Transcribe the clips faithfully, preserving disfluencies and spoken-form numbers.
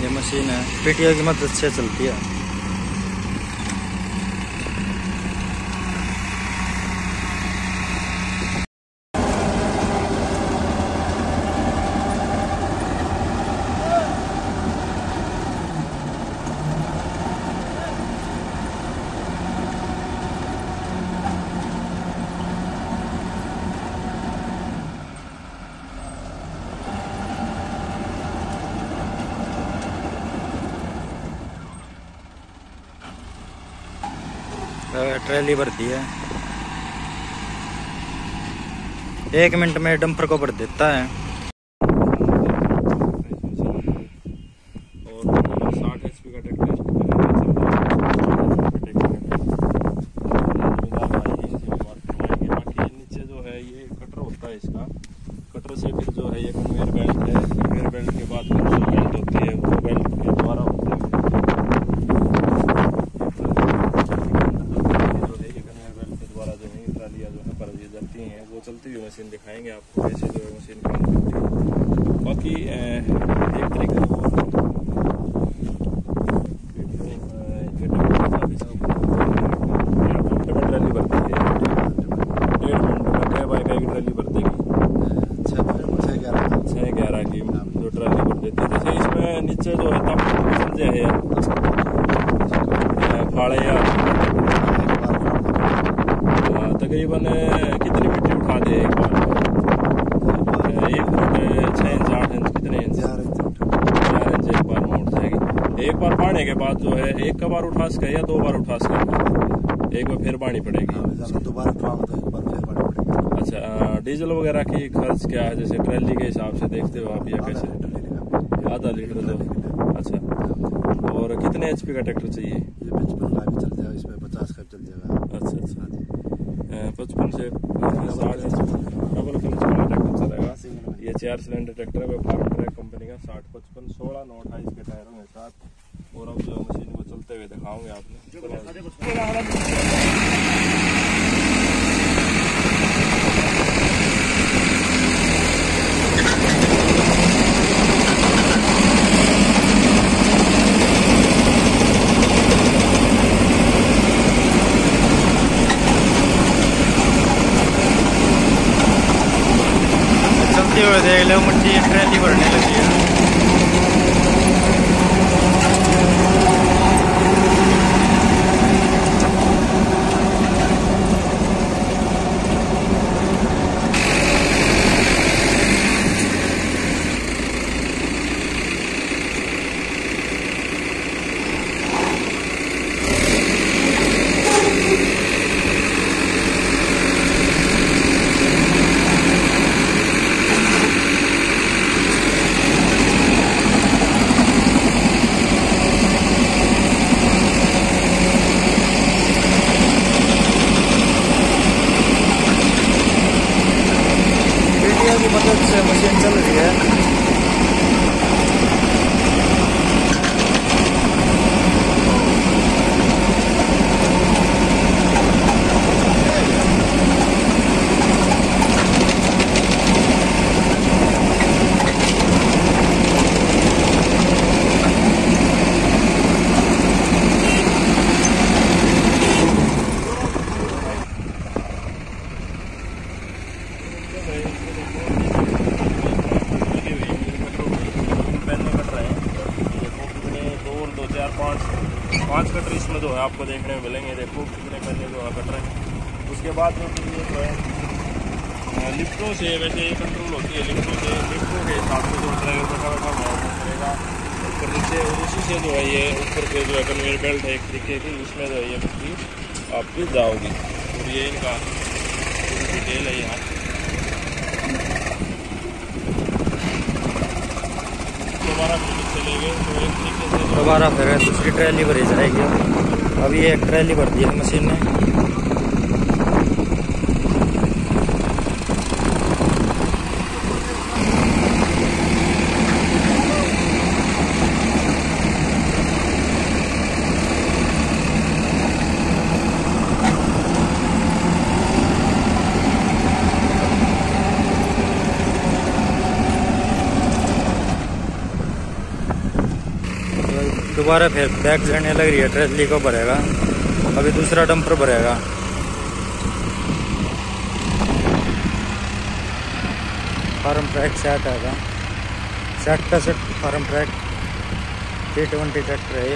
ये मशीन है, पीटीओ की मदद से चलती है। ट्रैली भरती है, एक मिनट में डंपर को भर देता है। और साठ एच पी का ट्रैक्टर बाकी नीचे जो है ये कटर होता है, इसका कटर से फिर जो है ये कन्वेयर बेल्ट है, कन्वेयर बेल्ट के बाद फिर जो बेल्ट होती है वो बेल्ट के द्वारा होती है वो चलती हुई मशीन दिखाएंगे आपको कैसे जो है मशीन काम करती है। बाकी एक तरीके से ट्रैली भरती है, डेढ़ घंटे में कई बाई की ट्रैली भर देगी, छः ग्यारह की जो ट्रैली भर देती है। जैसे इसमें नीचे जो है तब समझे है फाड़े या तकरीबन कितनी मिट्टी उठा दे एक बार, एक फुट छः इंच आठ इंच कितने इंच चार इंच एक बार में उठ जाएगी। एक बार पाने के बाद जो है एक का बार उठा सके या दो बार उठा सके, एक बार फिर पानी पड़ेगी, दोबारा उठाओ तो एक बार फिर पानी पड़ेगी। अच्छा, डीजल वगैरह की खर्च क्या है जैसे ट्रैली के हिसाब से देखते हो आप या कैसे? आधा लीटर दो। अच्छा, और कितने एच पी का ट्रैक्टर चाहिए? ये पचपन का भी चल जाएगा, इसमें पचास का चल जाएगा। अच्छा अच्छा, पचपन से साठ डबल क्लच वाला ट्रैक्टर चलेगा। ये चार सिलेंडर ट्रैक्टर है फार्म ट्रैक कंपनी का, साठ पचपन सोलह नौ अट्ठाईस के टायरों के साथ। और अब जो मशीन को चलते हुए दिखाऊंगे आपने। चलते हुए देख लो मिट्टी ट्रैली भरने लगी है। की मदद से मशीन चल रही है। पांच कटर इसमें जो है आपको देखने में मिलेंगे। देखो कितने पहले जो है कटर है। उसके बाद जो ये जो है लिफ्टों से वैसे ये कंट्रोल होती है, लिफ्टों से लिफ्टों के हिसाब से जो ड्राइवर बैठा बैठा हुआ है करेगा ऊपर नीचे, और उसी से जो है ये ऊपर के जो है कन्वेयर बेल्ट है एक तरीके की, उसमें जो है ये मिट्टी आपकी जाओगी। और ये इनका पूरी डिटेल है यहाँ। दोबारा चले गए तो एक तरीके से दोबारा फिर दूसरी ट्रैली भरी जाएगी। अभी एक ट्रैली भर दी है मशीन ने। दोबारा फिर बैक चढ़ने लग रही है, ट्रैली को भरेगा, अभी दूसरा डंपर भरेगा। फार्म ट्रैक सेट आएगा, सेट का set Farmtrac T twenty tractor है ये।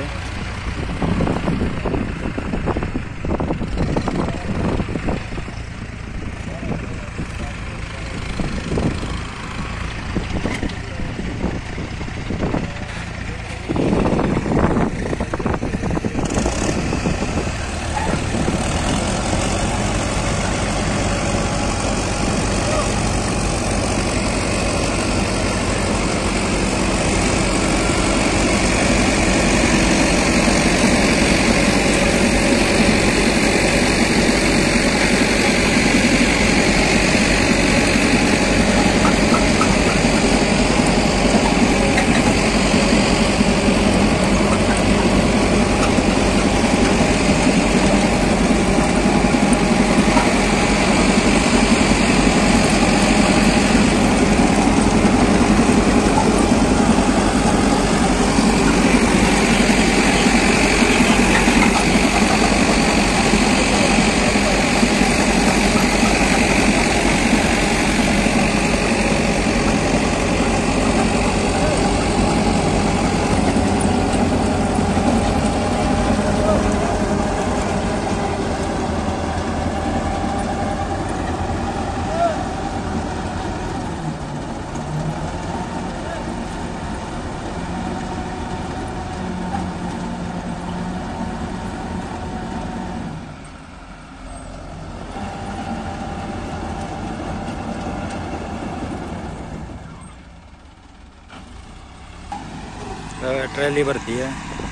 ट्रैली भरती है,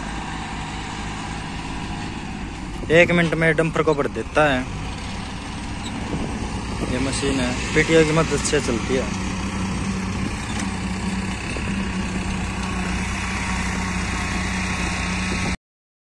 एक मिनट में डंपर को भर देता है। ये मशीन है, पीटीओ की मदद से चलती है।